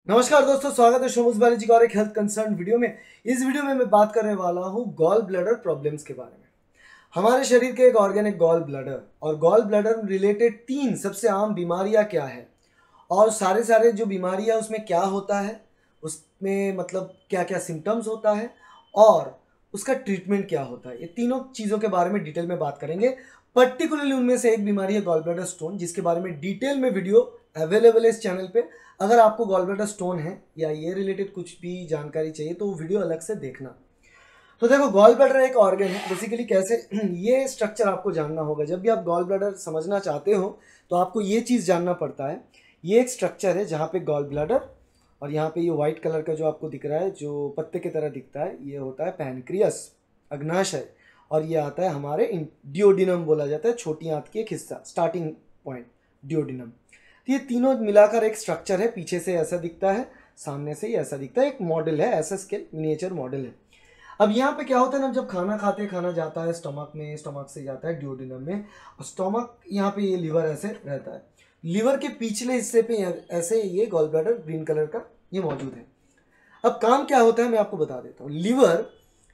नमस्कार दोस्तों, स्वागत है शोमुज बालाजी जी का और एक हेल्थ कंसर्न वीडियो में। इस वीडियो में मैं बात करने वाला हूं गॉल ब्लैडर प्रॉब्लम्स के बारे में। हमारे शरीर के एक ऑर्गन है गॉल ब्लैडर, और गॉल ब्लैडर रिलेटेड 3 सबसे आम बीमारियां क्या है और सारे जो बीमारियां उसमें क्या होता है, उसमें मतलब क्या क्या सिम्टम्स होता है और उसका ट्रीटमेंट क्या होता है। ये तीनों चीज़ों के बारे में डिटेल में बात करेंगे। पर्टिकुलरली उनमें से एक बीमारी है गॉल ब्लैडर स्टोन, जिसके बारे में डिटेल में वीडियो अवेलेबल है इस चैनल पे। अगर आपको गॉल ब्लैडर स्टोन है या ये रिलेटेड कुछ भी जानकारी चाहिए तो वो वीडियो अलग से देखना। तो देखो, गॉल ब्लैडर एक ऑर्गन है बेसिकली। कैसे ये स्ट्रक्चर आपको जानना होगा। जब भी आप गॉल ब्लैडर समझना चाहते हो तो आपको ये चीज़ जानना पड़ता है। ये एक स्ट्रक्चर है जहाँ पे गॉल ब्लैडर, और यहाँ पे ये व्हाइट कलर का जो आपको दिख रहा है, जो पत्ते की तरह दिखता है, ये होता है पैनक्रियस, अग्नाशय। और ये आता है हमारे डिओडिनम, बोला जाता है छोटी आंत की एक हिस्सा, स्टार्टिंग पॉइंट डिओडिनम। तो ये तीनों मिलाकर एक स्ट्रक्चर है। पीछे से ऐसा दिखता है, सामने से ही ऐसा दिखता है। एक मॉडल है, ऐसा स्केल मिनिएचर मॉडल है। अब यहाँ पे क्या होता है ना, जब खाना खाते हैं, खाना जाता है स्टमक में, स्टमक से जाता है डिओडिनम में, और स्टमक यहाँ पे ये लीवर ऐसे रहता है। लीवर के पिछले हिस्से पे ऐसे ये गॉल ब्लैडर ग्रीन कलर का ये मौजूद है। अब काम क्या होता है मैं आपको बता देता हूँ। लीवर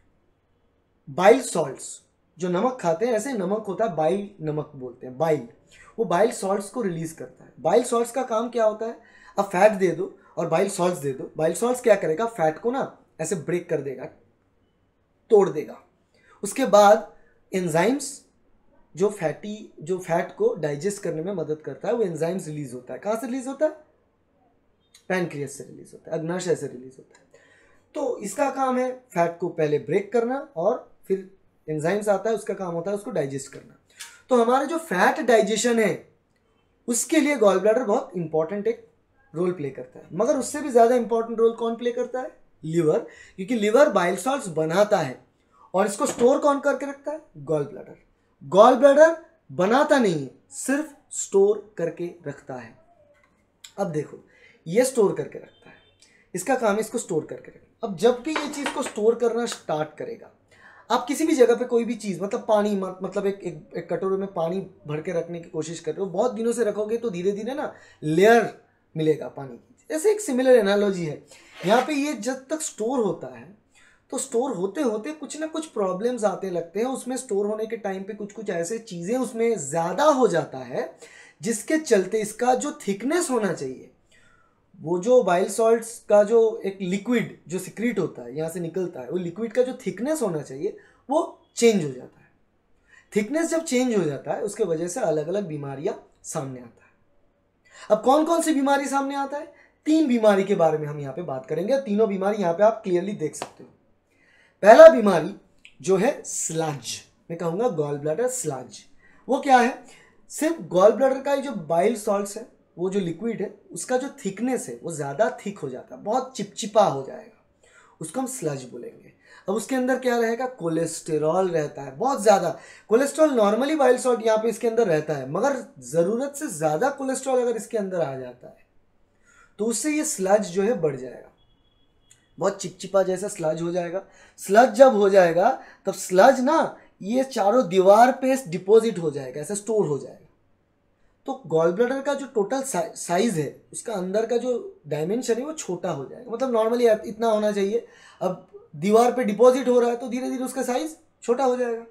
बाइल सॉल्ट्स, जो नमक खाते हैं, ऐसे नमक होता है, बाइल नमक बोलते हैं, बाइल, वो बाइल सॉल्ट्स को रिलीज करता है। बाइल सॉल्ट्स का काम क्या होता है, अब फैट दे दो और बाइल सॉल्ट्स दे दो। बाइल सॉल्ट्स क्या करेगा, फैट को ना ऐसे ब्रेक कर देगा, तोड़ देगा। उसके बाद एंजाइम्स, जो फैट को डाइजेस्ट करने में मदद करता है, वो एंजाइम्स रिलीज होता है। कहाँ से रिलीज होता है? पैनक्रियास से रिलीज होता है, अग्नाशय से रिलीज होता है। तो इसका काम है फैट को पहले ब्रेक करना, और फिर एंजाइम्स आता है, उसका काम होता है उसको डाइजेस्ट करना। तो हमारे जो फैट डाइजेशन है उसके लिए गॉल ब्लैडर बहुत इंपॉर्टेंट एक रोल प्ले करता है। मगर उससे भी ज़्यादा इंपॉर्टेंट रोल कौन प्ले करता है? लिवर। क्योंकि लिवर बाइल सॉल्ट्स बनाता है और इसको स्टोर कौन करके रखता है? Gall bladder. गॉल ब्लैडर बनाता नहीं है, सिर्फ स्टोर करके रखता है। अब देखो, ये स्टोर करके रखता है, इसका काम है इसको स्टोर करके रखना। अब जब भी ये चीज़ को स्टोर करना स्टार्ट करेगा, आप किसी भी जगह पे कोई भी चीज़, मतलब पानी, मतलब एक कटोरे में पानी भर के रखने की कोशिश कर रहे हो, बहुत दिनों से रखोगे तो धीरे धीरे ना लेयर मिलेगा पानी की। ऐसे एक सिमिलर एनालॉजी है यहाँ पे। ये जब तक स्टोर होता है तो स्टोर होते होते कुछ ना कुछ प्रॉब्लम्स आते लगते हैं उसमें। स्टोर होने के टाइम पे कुछ कुछ ऐसे चीज़ें उसमें ज़्यादा हो जाता है, जिसके चलते इसका जो थिकनेस होना चाहिए, वो जो बाइल सॉल्ट्स का जो एक लिक्विड जो सिक्रीट होता है, यहाँ से निकलता है, वो लिक्विड का जो थिकनेस होना चाहिए वो चेंज हो जाता है। थिकनेस जब चेंज हो जाता है उसके वजह से अलग अलग बीमारियां सामने आता है। अब कौन कौन सी बीमारी सामने आता है? 3 बीमारी के बारे में हम यहाँ पे बात करेंगे। तीनों बीमारी यहाँ पे आप क्लियरली देख सकते हो। पहला बीमारी जो है स्लज, मैं कहूँगा गॉल ब्लैडर स्लज। वो क्या है? सिर्फ गॉल ब्लैडर का जो बाइल सॉल्ट्स है, वो जो लिक्विड है, उसका जो थिकनेस है वो ज़्यादा थिक हो जाता है, बहुत चिपचिपा हो जाएगा, उसको हम स्लज बोलेंगे। अब उसके अंदर क्या रहेगा? कोलेस्टेरॉल रहता है, बहुत ज़्यादा कोलेस्ट्रॉल। नॉर्मली बाइल सॉल्ट यहाँ पे इसके अंदर रहता है, मगर ज़रूरत से ज़्यादा कोलेस्ट्रॉल अगर इसके अंदर आ जाता है तो उससे ये स्लज जो है बढ़ जाएगा, बहुत चिपचिपा जैसा स्लज हो जाएगा। स्लज जब हो जाएगा तब स्लज ना ये चारों दीवार पे डिपॉजिट हो जाएगा, ऐसे स्टोर हो जाएगा। तो गॉल ब्लैडर का जो टोटल साइज है, उसका अंदर का जो डायमेंशन है वो छोटा हो जाएगा। मतलब नॉर्मली इतना होना चाहिए, अब दीवार पे डिपॉजिट हो रहा है तो धीरे धीरे उसका साइज छोटा हो जाएगा।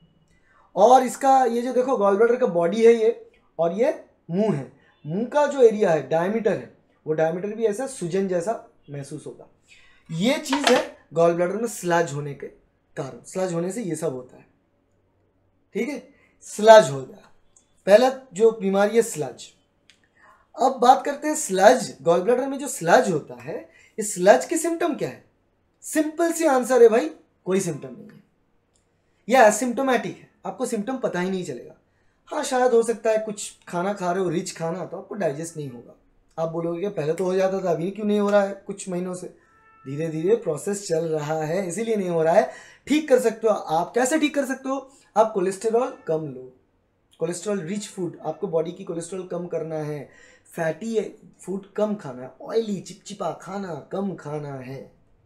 और इसका ये जो देखो, गॉल ब्लैडर का बॉडी है ये, और ये मुंह है। मुंह का जो एरिया है, डायमीटर है, वो डायमीटर भी ऐसा सूजन जैसा महसूस होगा। ये चीज़ है गॉल ब्लैडर में स्लज होने के कारण। स्लज होने से ये सब होता है, ठीक है? स्लज हो गया पहला जो बीमारी है, स्लज। अब बात करते हैं स्लज, गॉल ब्लैडर में जो स्लज होता है, इस स्लज के सिम्टम क्या है? सिंपल सी आंसर है भाई, कोई सिम्टम नहीं है। यह एसिम्टोमेटिक है, आपको सिम्टम पता ही नहीं चलेगा। हाँ, शायद हो सकता है कुछ खाना खा रहे हो रिच खाना, तो आपको डाइजेस्ट नहीं होगा। आप बोलोगे कि पहले तो हो जाता था, अभी क्यों नहीं हो रहा है? कुछ महीनों से धीरे धीरे प्रोसेस चल रहा है, इसीलिए नहीं हो रहा है। ठीक कर सकते हो आप। कैसे ठीक कर सकते हो? आप कोलेस्टेरॉल कम लो, कोलेस्ट्रॉल रिच फूड, आपको बॉडी की कोलेस्ट्रॉल कम करना है, फैटी फूड कम खाना है, ऑयली चिपचिपा खाना कम खाना है,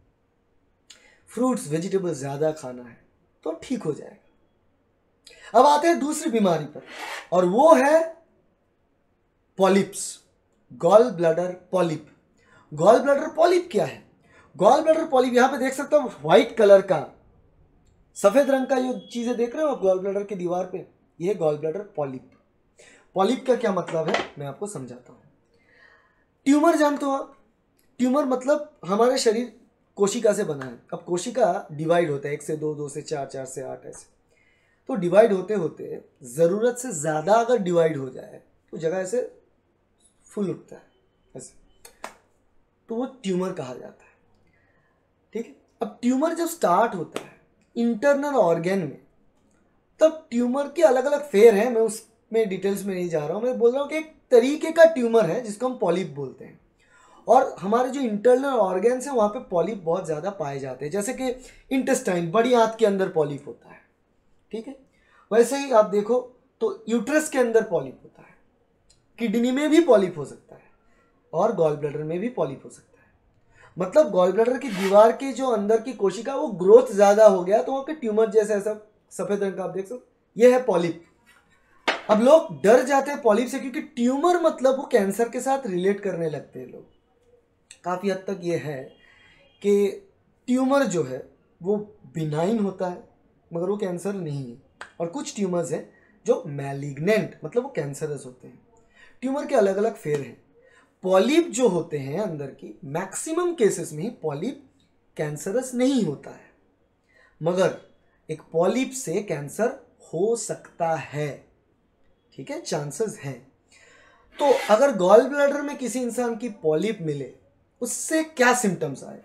फ्रूट्स वेजिटेबल्स ज़्यादा खाना है, तो ठीक हो जाएगा। अब आते हैं दूसरी बीमारी पर, और वो है polyps, gall bladder polyp. Gall bladder polyp क्या है? गॉल ब्लैडर पॉलिप यहां पे देख सकते हो व्हाइट कलर का, सफेद रंग का जो चीजें देख रहे हो आप गॉल ब्लैडर की दीवार पे, ये गॉल ब्लैडर पॉलिप। पॉलिप का क्या मतलब है मैं आपको समझाता हूं। ट्यूमर जानते हो आप? ट्यूमर मतलब हमारे शरीर कोशिका से बना है। अब कोशिका डिवाइड होता है 1 से 2, 2 से 4, 4 से 8 ऐसे। तो डिवाइड होते होते ज़रूरत से ज़्यादा अगर डिवाइड हो जाए तो जगह ऐसे फुल उठता है ऐसे, तो वो ट्यूमर कहा जाता है। ठीक है, अब ट्यूमर जब स्टार्ट होता है इंटरनल ऑर्गन में, तब ट्यूमर के अलग अलग फेर हैं, मैं उसमें डिटेल्स में नहीं जा रहा हूँ। मैं बोल रहा हूँ कि एक तरीके का ट्यूमर है जिसको हम पॉलिप बोलते हैं, और हमारे जो इंटरनल ऑर्गन्स हैं वहाँ पे पॉलिप बहुत ज़्यादा पाए जाते हैं। जैसे कि इंटेस्टाइन, बड़ी आंत के अंदर पॉलिप होता है। ठीक है, वैसे ही आप देखो तो यूट्रस के अंदर पॉलिप होता है, किडनी में भी पॉलिप हो सकता है, और गॉल ब्लैडर में भी पॉलिप हो सकता है। मतलब गॉल ब्लैडर की दीवार की जो अंदर की कोशिका वो ग्रोथ ज़्यादा हो गया तो वहाँ पे ट्यूमर जैसा ऐसा सफ़ेद रंग का आप देख सकते, ये है पॉलिप। अब लोग डर जाते हैं पॉलिप से, क्योंकि ट्यूमर मतलब वो कैंसर के साथ रिलेट करने लगते हैं लोग। काफ़ी हद तक ये है कि ट्यूमर जो है वो बिनाइन होता है मगर वो कैंसर नहीं है, और कुछ ट्यूमर्स हैं जो मैलिग्नेंट मतलब वो कैंसरस होते हैं। ट्यूमर के अलग अलग फेर हैं। पॉलिप जो होते हैं अंदर की, मैक्सिमम केसेस में ही पॉलिप कैंसरस नहीं होता है, मगर एक पॉलिप से कैंसर हो सकता है। ठीक है, चांसेस हैं। तो अगर गॉल ब्लैडर में किसी इंसान की पॉलिप मिले, उससे क्या सिम्टम्स आए?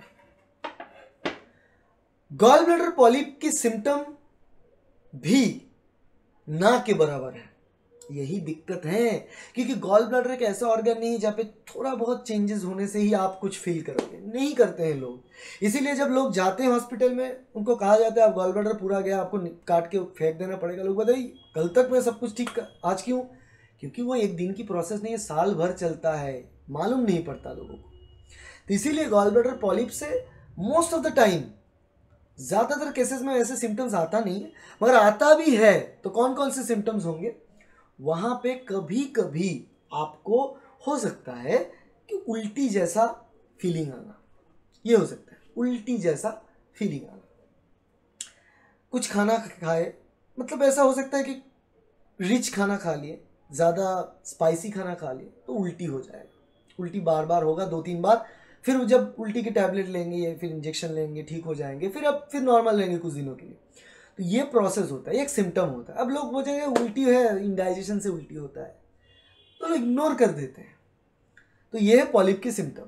गॉल ब्लैडर पॉलिप की सिम्टम भी ना के बराबर है। यही दिक्कत है, क्योंकि गॉल ब्लैडर एक ऐसा ऑर्गन नहीं है जहाँ पे थोड़ा बहुत चेंजेस होने से ही आप कुछ फील करोगे, नहीं करते हैं लोग। इसीलिए जब लोग जाते हैं हॉस्पिटल में, उनको कहा जाता है आप गॉल ब्लैडर पूरा गया, आपको काट के फेंक देना पड़ेगा। लोग बताइए कल तक मैं सब कुछ ठीक कर, आज क्यों? क्योंकि वो एक दिन की प्रोसेस नहीं है, साल भर चलता है, मालूम नहीं पड़ता लोगों को। तो इसीलिए गॉल ब्लैडर पॉलिप से मोस्ट ऑफ द टाइम, ज़्यादातर केसेस में ऐसे सिम्टम्स आता नहीं है, मगर आता भी है तो कौन कौन से सिम्टम्स होंगे? वहाँ पे कभी कभी आपको हो सकता है कि उल्टी जैसा फीलिंग आना, ये हो सकता है उल्टी जैसा फीलिंग आना। कुछ खाना खाए, मतलब ऐसा हो सकता है कि रिच खाना खा लिए, ज़्यादा स्पाइसी खाना खा लिए तो उल्टी हो जाएगा। उल्टी बार बार होगा, 2-3 बार, फिर जब उल्टी की टैबलेट लेंगे या फिर इंजेक्शन लेंगे ठीक हो जाएंगे, फिर अब फिर नॉर्मल लेंगे कुछ दिनों के लिए। तो ये प्रोसेस होता है, एक सिम्टम होता है। अब लोग बोलेंगे उल्टी है, इंडाइजेशन से उल्टी होता है, तो लोग इग्नोर कर देते हैं। तो ये है पॉलिप की सिम्टम।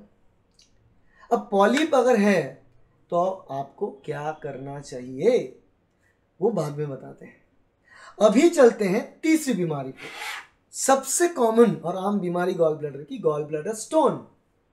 अब पॉलिप अगर है तो आपको क्या करना चाहिए वो बाद में बताते हैं। अभी चलते हैं तीसरी बीमारी पे, सबसे कॉमन और आम बीमारी गॉल ब्लैडर की, गॉल ब्लैडर स्टोन।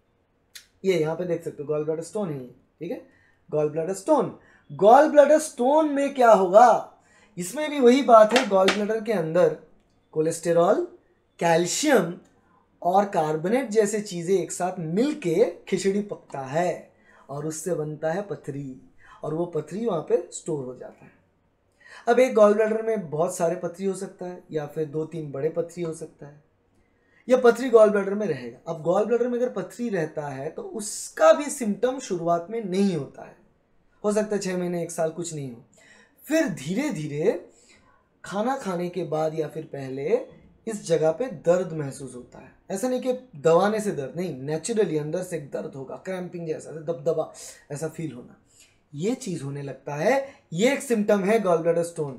ये यहाँ पे देख सकते हो गॉल ब्लैडर स्टोन है ये। ठीक है, gall bladder stone. Gall bladder stone में क्या होगा? इसमें भी वही बात है, गॉल ब्लैडर के अंदर कोलेस्टेरॉल, कैल्शियम और कार्बोनेट जैसे चीज़ें एक साथ मिलके खिचड़ी पकता है और उससे बनता है पथरी, और वो पथरी वहाँ पे स्टोर हो जाता है। अब एक गॉल ब्लैडर में बहुत सारे पथरी हो सकता है, या फिर 2-3 बड़े पथरी हो सकता है, या पथरी गॉल ब्लैडर में रहेगा। अब गॉल ब्लैडर में अगर पथरी रहता है तो उसका भी सिम्टम शुरुआत में नहीं होता है, हो सकता है 6 महीने 1 साल कुछ नहीं हो, फिर धीरे धीरे खाना खाने के बाद या फिर पहले इस जगह पे दर्द महसूस होता है। ऐसा नहीं कि दबाने से दर्द, नहीं, नेचुरली अंदर से एक दर्द होगा, क्रैम्पिंग जैसा, दबदबा ऐसा फील होना, ये चीज़ होने लगता है। ये एक सिम्टम है गॉल ब्लैडर स्टोन।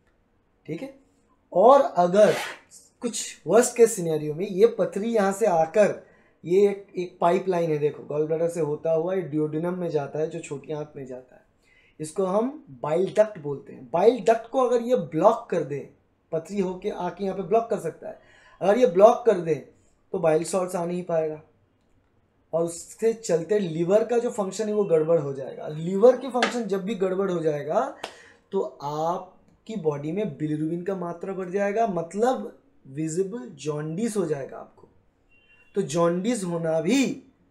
ठीक है, और अगर कुछ वर्स्ट केस सिनेरियो में ये पथरी यहाँ से आकर, ये एक पाइपलाइन है, देखो गॉल ब्लैडर से होता हुआ ये ड्यूोडेनम में जाता है जो छोटी आंत में जाता है, इसको हम बाइल डक्ट बोलते हैं। बाइल डक्ट को अगर ये ब्लॉक कर दे, पथरी होके आके यहाँ पे ब्लॉक कर सकता है, अगर ये ब्लॉक कर दे तो बाइल सॉल्ट्स आ नहीं पाएगा, और उससे चलते लीवर का जो फंक्शन है वो गड़बड़ हो जाएगा। लीवर के फंक्शन जब भी गड़बड़ हो जाएगा तो आपकी बॉडी में बिलिरुबिन का मात्रा बढ़ जाएगा, मतलब विजिबल जॉन्डिस हो जाएगा आपको। तो जॉन्डिस होना भी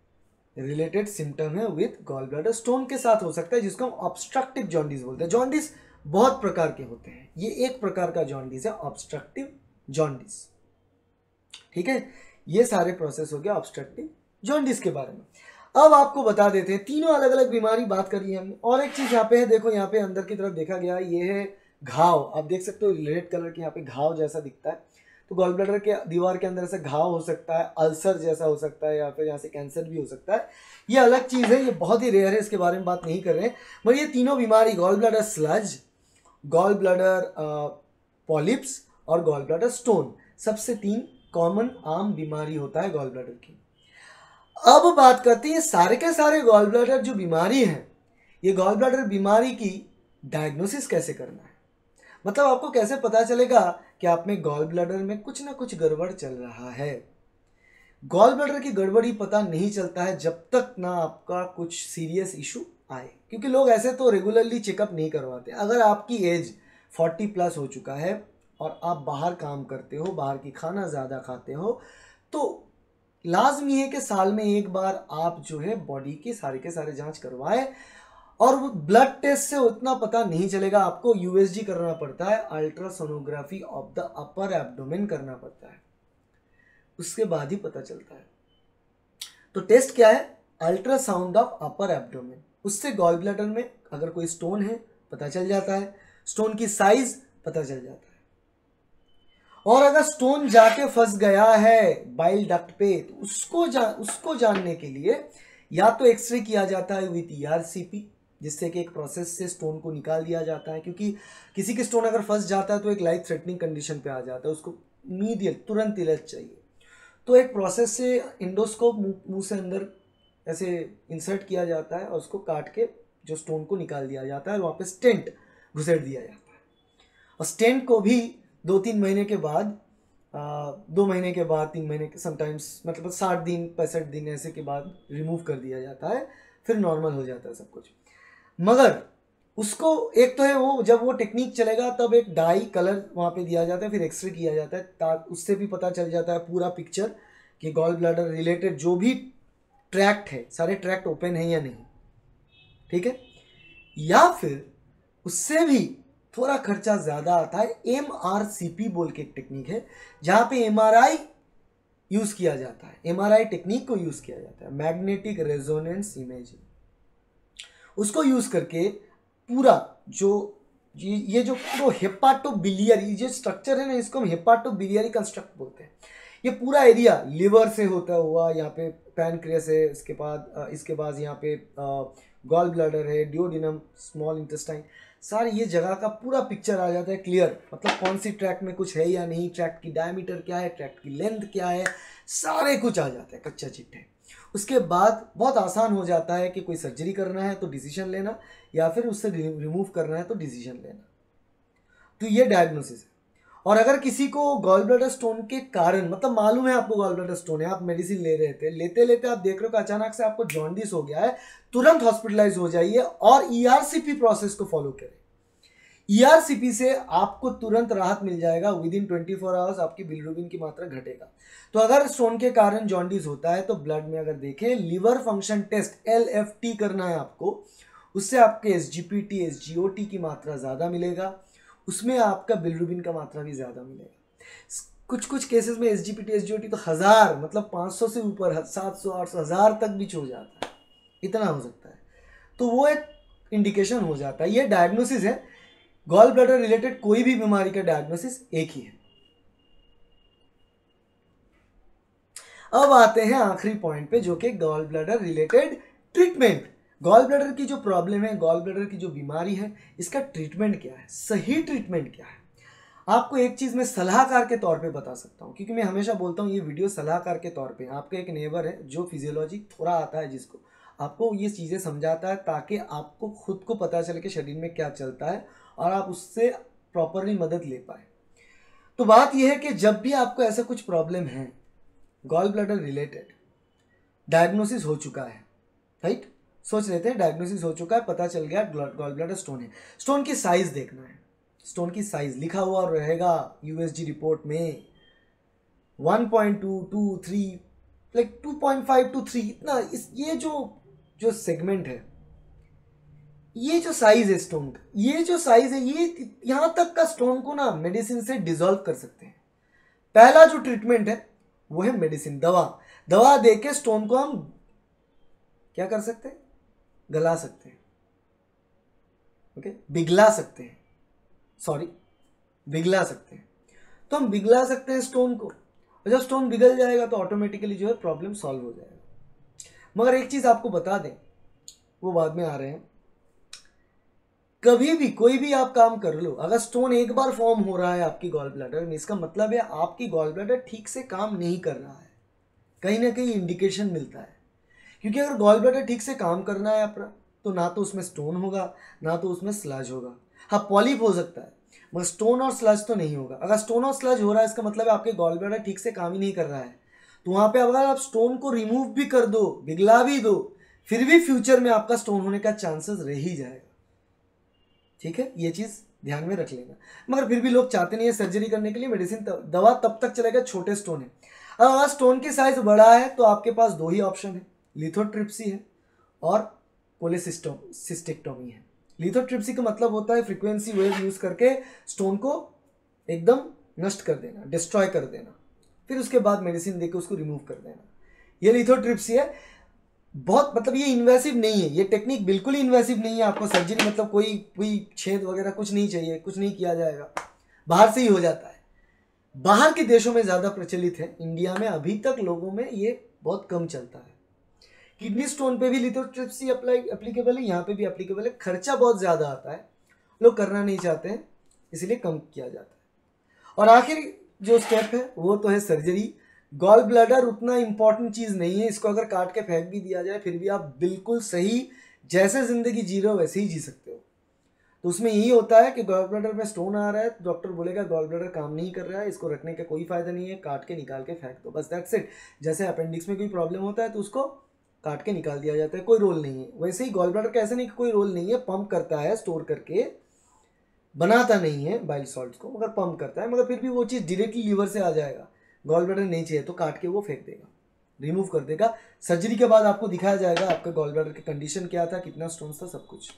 रिलेटेड सिम्टम है विद गॉल ब्लैडर स्टोन के साथ हो सकता है, जिसको हम ऑब्स्ट्रक्टिव जॉन्डिस बोलते हैं। जॉन्डिस बहुत प्रकार के होते हैं, ये एक प्रकार का जॉन्डिस है, ऑब्स्ट्रक्टिव जॉन्डिस। ठीक है, ये सारे प्रोसेस हो गया ऑब्स्ट्रक्टिव जॉन्डिस के बारे में। अब आपको बता देते हैं, तीनों अलग अलग बीमारी बात करी है हमने। और एक चीज यहाँ पे है, देखो यहाँ पे अंदर की तरफ देखा गया, ये है घाव, आप देख सकते हो रेड कलर के यहाँ पे घाव जैसा दिखता है। तो गॉल ब्लैडर के दीवार के अंदर ऐसे घाव हो सकता है, अल्सर जैसा हो सकता है, या फिर यहाँ से कैंसर भी हो सकता है। ये अलग चीज है, ये बहुत ही रेयर है, इसके बारे में बात नहीं कर रहे हैं। मगर ये तीनों बीमारी, gall bladder sludge, gall bladder polyps और गॉल ब्लैडर स्टोन, सबसे 3 कॉमन आम बीमारी होता है गॉल ब्लैडर की। अब बात करते हैं सारे के सारे गॉल ब्लैडर जो बीमारी है, ये गॉल ब्लैडर बीमारी की डायग्नोसिस कैसे करना है। मतलब आपको कैसे पता चलेगा कि आप में गॉल ब्लैडर में कुछ ना कुछ गड़बड़ चल रहा है। गॉल ब्लैडर की गड़बड़ी पता नहीं चलता है जब तक ना आपका कुछ सीरियस इशू आए, क्योंकि लोग ऐसे तो रेगुलरली चेकअप नहीं करवाते। अगर आपकी एज 40 प्लस हो चुका है और आप बाहर काम करते हो, बाहर की खाना ज़्यादा खाते हो, तो लाजमी है कि साल में एक बार आप जो है बॉडी की सारे के सारे जांच करवाए। और वो ब्लड टेस्ट से उतना पता नहीं चलेगा, आपको यूएसजी करना पड़ता है, ultrasonography of the upper abdomen करना पड़ता है, उसके बाद ही पता चलता है। तो टेस्ट क्या है, अल्ट्रासाउंड ऑफ अपर एब्डोमेन। उससे गॉल ब्लैडर में अगर कोई स्टोन है पता चल जाता है, स्टोन की साइज पता चल जाता है। और अगर स्टोन जाके फंस गया है बाइल डक्ट पे, तो उसको जानने के लिए या तो एक्सरे किया जाता है विथ ईआरसीपी, जिससे कि एक प्रोसेस से स्टोन को निकाल दिया जाता है, क्योंकि किसी के स्टोन अगर फंस जाता है तो एक लाइफ थ्रेटनिंग कंडीशन पे आ जाता है, उसको इमीडिएट तुरंत इलाज चाहिए। तो एक प्रोसेस से इंडोस्कोप मुंह से अंदर ऐसे इंसर्ट किया जाता है और उसको काट के जो स्टोन को निकाल दिया जाता है, वहाँ पे स्टेंट घुसेड़ दिया जाता है। और स्टेंट को भी 2-3 महीने के बाद, 2 महीने के बाद, 3 महीने के, समटाइम्स मतलब 60 दिन 65 दिन ऐसे के बाद रिमूव कर दिया जाता है, फिर नॉर्मल हो जाता है सब कुछ। मगर उसको एक तो है वो, जब वो टेक्निक चलेगा तब एक डाई कलर वहाँ पे दिया जाता है, फिर एक्सरे किया जाता है, उससे भी पता चल जाता है पूरा पिक्चर कि गॉल ब्लैडर रिलेटेड जो भी ट्रैक्ट है, सारे ट्रैक्ट ओपन है या नहीं, ठीक है। या फिर उससे भी थोड़ा खर्चा ज़्यादा आता है, MRCP बोल के एक टेक्निक है, जहाँ पे MRI यूज़ किया जाता है, MRI टेक्निक को यूज़ किया जाता है, मैग्नेटिक रेजोनेंस इमेजिंग। उसको यूज़ करके पूरा जो ये जो पूरा हेपाटोबिलियरी जो स्ट्रक्चर है ना, इसको हम हेपाटोबिलियरी कंस्ट्रक्ट बोलते हैं। ये पूरा एरिया लिवर से होता हुआ, यहाँ पे पैनक्रियास है, इसके बाद यहाँ पे गॉल ब्लैडर है, डिओडिनम, स्मॉल इंटेस्टाइन, सारी ये जगह का पूरा पिक्चर आ जाता है क्लियर। मतलब कौन सी ट्रैक्ट में कुछ है या नहीं, ट्रैक्ट की डायमीटर क्या है, ट्रैक्ट की लेंथ क्या है, सारे कुछ आ जाता है कच्चा चिट्ठे। उसके बाद बहुत आसान हो जाता है कि कोई सर्जरी करना है तो डिसीजन लेना, या फिर उससे रिमूव करना है तो डिसीजन लेना। तो ये डायग्नोसिस है। और अगर किसी को गॉल ब्लैडर स्टोन के कारण, मतलब मालूम है आपको गॉल ब्लैडर स्टोन है, आप मेडिसिन ले रहे थे, लेते लेते आप देख रहे हो कि अचानक से आपको जॉन्डिस हो गया है, तुरंत हॉस्पिटलाइज हो जाइए और ईआरसीपी प्रोसेस को फॉलो करें। ईआरसीपी से आपको तुरंत राहत मिल जाएगा, विद इन 24 आवर्स आपकी बिलिरुबिन की मात्रा घटेगा। तो अगर स्टोन के कारण जॉन्डिस होता है तो ब्लड में अगर देखें, लिवर फंक्शन टेस्ट LFT करना है आपको, उससे आपके SGPT SGOT की मात्रा ज़्यादा मिलेगा, उसमें आपका बिलिरुबिन का मात्रा भी ज़्यादा मिलेगा। कुछ केसेस में SGPT SGOT तो 1000, मतलब 500 से ऊपर, 700 800 1000 तक भी हो जाता है, इतना हो सकता है। तो वो एक इंडिकेशन हो जाता है। ये डायग्नोसिस है, गॉल ब्लैडर रिलेटेड कोई भी बीमारी का डायग्नोसिस एक ही है। अब आते हैं आखिरी पॉइंट पे, जो कि gall bladder related treatment. Gall bladder की जो प्रॉब्लम है, गॉल ब्लैडर की जो बीमारी है, इसका ट्रीटमेंट क्या है, सही ट्रीटमेंट क्या है। आपको एक चीज़ मैं सलाहकार के तौर पे बता सकता हूँ, क्योंकि मैं हमेशा बोलता हूँ ये वीडियो सलाहकार के तौर पे। आपका एक नेबर है जो फिजियोलॉजी थोड़ा आता है, जिसको आपको ये चीज़ें समझाता है, ताकि आपको खुद को पता चले कि शरीर में क्या चलता है और आप उससे प्रॉपरली मदद ले पाए। तो बात यह है कि जब भी आपको ऐसा कुछ प्रॉब्लम है गॉल ब्लैडर रिलेटेड, डायग्नोसिस हो चुका है, राइट, सोच लेते हैं डायग्नोसिस हो चुका है, पता चल गया गॉल ब्लैडर स्टोन है, स्टोन की साइज देखना है। स्टोन की साइज लिखा हुआ रहेगा USG रिपोर्ट में 1.2 to 3, लाइक 2.5 to 3, इतना। ये जो सेगमेंट है, ये जो साइज है स्टोन का, ये जो साइज है, ये यहाँ तक का स्टोन को ना मेडिसिन से डिसॉल्व कर सकते हैं। पहला जो ट्रीटमेंट है वो है मेडिसिन, दवा देके स्टोन को हम क्या कर सकते हैं? गला सकते हैं, ओके, बिगला सकते हैं, सॉरी बिगला सकते हैं। तो हम बिगला सकते हैं स्टोन को, और जब स्टोन बिगल जाएगा तो ऑटोमेटिकली जो है प्रॉब्लम सॉल्व हो जाएगा। मगर एक चीज आपको बता दें, वो बाद में आ रहे हैं, कभी भी कोई भी आप काम कर लो, अगर स्टोन एक बार फॉर्म हो रहा है आपकी गॉल ब्लैडर में, इसका मतलब है आपकी गॉल ब्लैडर ठीक से काम नहीं कर रहा है, कहीं ना कहीं इंडिकेशन मिलता है। क्योंकि अगर गॉल ब्लैडर ठीक से काम करना है अपना, तो ना तो उसमें स्टोन होगा, ना तो उसमें स्लज होगा। हाँ, पॉलिप हो सकता है, मगर स्टोन और स्लज तो नहीं होगा। अगर स्टोन और स्लज हो रहा है, इसका मतलब है आपके गॉल ब्लैडर ठीक से काम ही नहीं कर रहा है। तो वहाँ पे अगर आप स्टोन को रिमूव भी कर दो, बिगला भी दो, फिर भी फ्यूचर में आपका स्टोन होने का चांसेस रह ही जाएगा। ठीक है, ये चीज़ ध्यान में रख लेना। मगर फिर भी लोग चाहते नहीं है सर्जरी करने के लिए, मेडिसिन दवा तब तक चलेगा छोटे स्टोन है। अगर स्टोन की साइज बड़ा है तो आपके पास दो ही ऑप्शन है, लिथोट्रिप्सी है और कोलेसिस्टेक्टोमी है। लिथोट्रिप्सी का मतलब होता है फ्रीक्वेंसी वेव यूज करके स्टोन को एकदम नष्ट कर देना, डिस्ट्रॉय कर देना, फिर उसके बाद मेडिसिन देकर उसको रिमूव कर देना, ये लिथोट्रिप्सी है। बहुत मतलब ये इन्वेसिव नहीं है, ये टेक्निक बिल्कुल ही इन्वेसिव नहीं है। आपको सर्जरी मतलब कोई छेद वगैरह कुछ नहीं चाहिए, कुछ नहीं किया जाएगा, बाहर से ही हो जाता है। बाहर के देशों में ज़्यादा प्रचलित है, इंडिया में अभी तक लोगों में ये बहुत कम चलता है। किडनी स्टोन पे भी लिथोट्रिप्सी एप्लीकेबल है, यहाँ पे भी एप्लीकेबल है। खर्चा बहुत ज़्यादा आता है, लोग करना नहीं चाहते हैं, इसलिए कम किया जाता है। और आखिर जो स्टेप है वो तो है सर्जरी। गॉल ब्लैडर उतना इंपॉर्टेंट चीज़ नहीं है, इसको अगर काट के फेंक भी दिया जाए फिर भी आप बिल्कुल सही जैसे ज़िंदगी जी रहे हो वैसे ही जी सकते हो। तो उसमें यही होता है कि गॉल ब्लैडर में स्टोन आ रहा है तो डॉक्टर बोलेगा गॉल ब्लैडर काम नहीं कर रहा है, इसको रखने का कोई फायदा नहीं है, काट के निकाल के फेंक दो, बस दैट्स इट। जैसे अपेंडिक्स में कोई प्रॉब्लम होता है तो उसको काट के निकाल दिया जाता है, कोई रोल नहीं है। वैसे ही गॉल ब्लैडर का ऐसा नहीं कि कोई रोल नहीं है, पंप करता है, स्टोर करके बनाता नहीं है बाइल सॉल्ट्स को, मगर पंप करता है। मगर फिर भी वो चीज़ डायरेक्टली लीवर से आ जाएगा। गॉल ब्लैडर नहीं चाहिए तो काट के वो फेंक देगा, रिमूव कर देगा। सर्जरी के बाद आपको दिखाया जाएगा आपका गॉल ब्लैडर की कंडीशन क्या था, कितना स्टोन्स था, सब कुछ।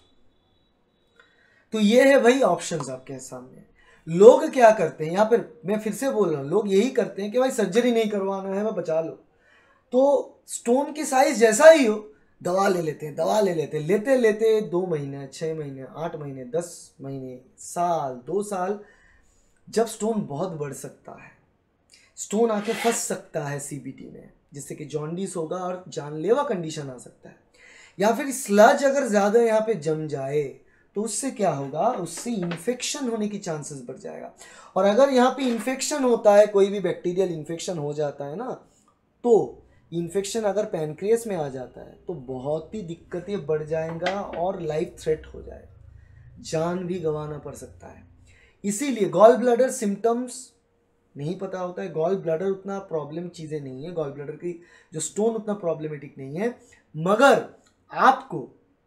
तो ये है भाई ऑप्शंस आपके सामने। लोग क्या करते हैं, यहाँ पर मैं फिर से बोल रहा हूँ, लोग यही करते हैं कि भाई सर्जरी नहीं करवाना है, वह बचा लो। तो स्टोन की साइज जैसा ही हो दवा ले लेते हैं, दवा ले लेते हैं, लेते लेते 2 महीने, 6 महीने, 8 महीने, 10 महीने, साल, 2 साल, जब स्टोन बहुत बढ़ सकता है, स्टोन आके फंस सकता है सीबीटी में, जिससे कि जॉन्डिस होगा और जानलेवा कंडीशन आ सकता है। या फिर स्लज अगर ज़्यादा यहाँ पे जम जाए तो उससे क्या होगा, उससे इन्फेक्शन होने की चांसेस बढ़ जाएगा। और अगर यहाँ पे इन्फेक्शन होता है, कोई भी बैक्टीरियल इन्फेक्शन हो जाता है ना, तो इन्फेक्शन अगर पैनक्रियास में आ जाता है तो बहुत ही दिक्कतें बढ़ जाएगा और लाइफ थ्रेट हो जाएगा, जान भी गंवाना पड़ सकता है। इसीलिए गॉल ब्लैडर सिम्टम्स नहीं पता होता है, गॉल ब्लैडर उतना प्रॉब्लम चीज़ें नहीं है, गॉल ब्लैडर की जो स्टोन उतना प्रॉब्लमेटिक नहीं है। मगर आपको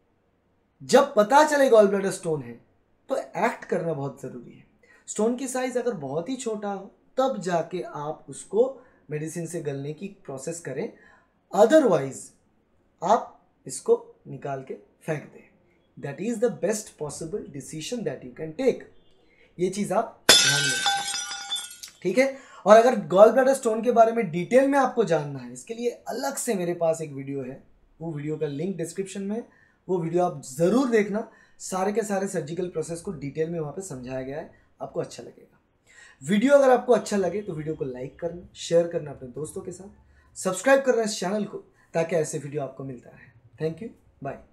जब पता चले गॉल ब्लैडर स्टोन है तो एक्ट करना बहुत ज़रूरी है। स्टोन की साइज अगर बहुत ही छोटा हो तब जाके आप उसको मेडिसिन से गलने की प्रोसेस करें, अदरवाइज आप इसको निकाल के फेंक दें। That is the best possible decision that you can take. ये चीज़ आप ध्यान में रखें, ठीक है। और अगर गॉल ब्लैडर स्टोन के बारे में डिटेल में आपको जानना है, इसके लिए अलग से मेरे पास एक वीडियो है, वो वीडियो का लिंक डिस्क्रिप्शन में है, वो वीडियो आप ज़रूर देखना। सारे के सारे सर्जिकल प्रोसेस को डिटेल में वहाँ पे समझाया गया है, आपको अच्छा लगेगा। वीडियो अगर आपको अच्छा लगे तो वीडियो को लाइक करना, शेयर करना अपने दोस्तों के साथ, सब्सक्राइब करना इस चैनल को, ताकि ऐसे वीडियो आपको मिलता रहे। Thank you, bye.